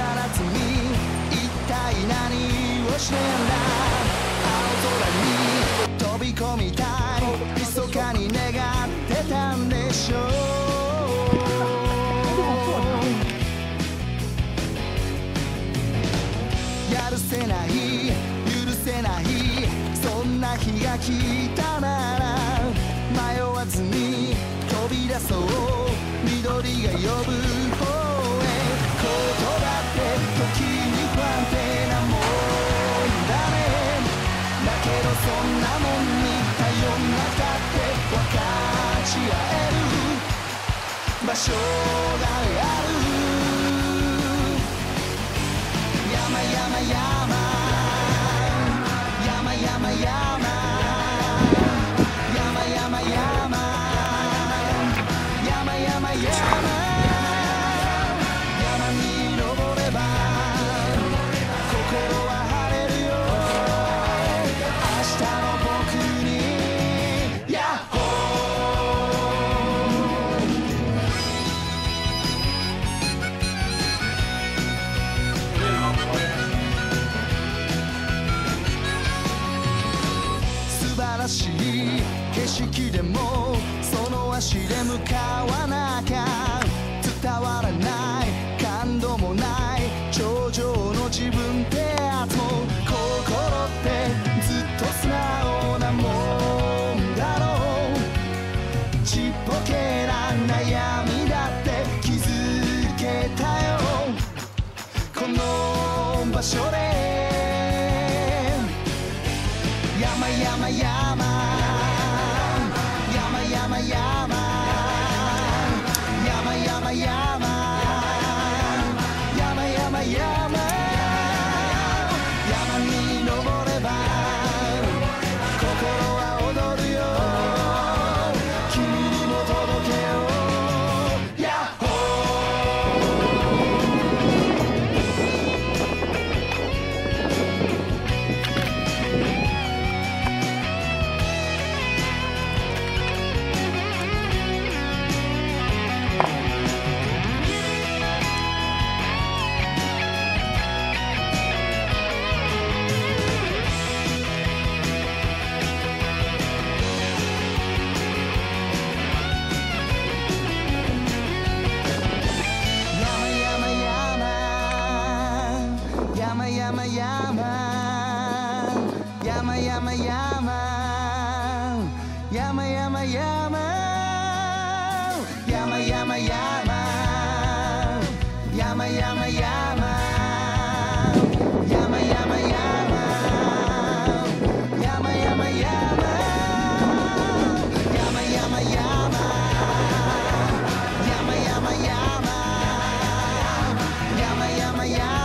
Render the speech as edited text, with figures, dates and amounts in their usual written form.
夏に一体何をしてんだ。青空に飛び込みたい密かに願ってたんでしょう。やるせない許せないそんな日が来たなら迷わずに飛び出そう緑が呼ぶ方へ。ことだって時に不安定なもんだね。だけどそんなもんに頼んなかって分かち合える場所がある。山山山山山山山山山山に登れば心は晴れるよ。明日の僕にヤッホ素晴らしい景色でもその足で向かわなきゃ伝わらない感動もない頂上の自分ってやつも心ってずっと素直なもんだろう。ちっぽけな悩みだって気づけたよこの場所で。山山山山山山山山山山に登れば心は踊るよ。君にも届けようヤッホ山山山山山山山山山